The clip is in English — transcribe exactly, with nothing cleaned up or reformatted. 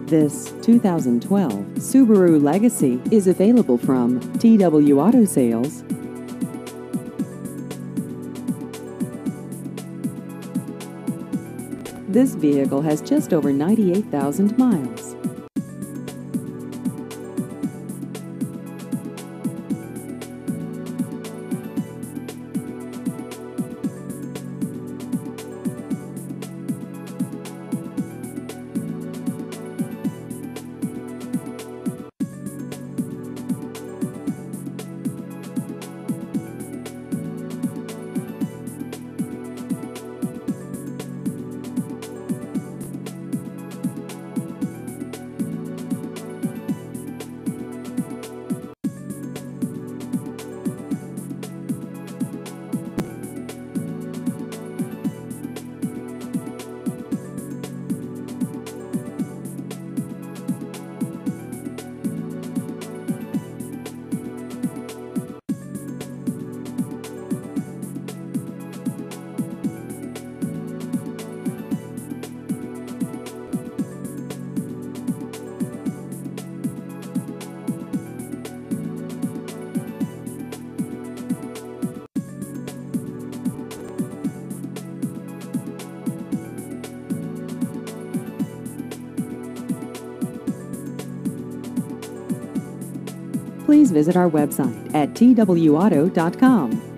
This two thousand twelve Subaru Legacy is available from T W Auto Sales. This vehicle has just over ninety-eight thousand miles. Please visit our website at T W auto dot com.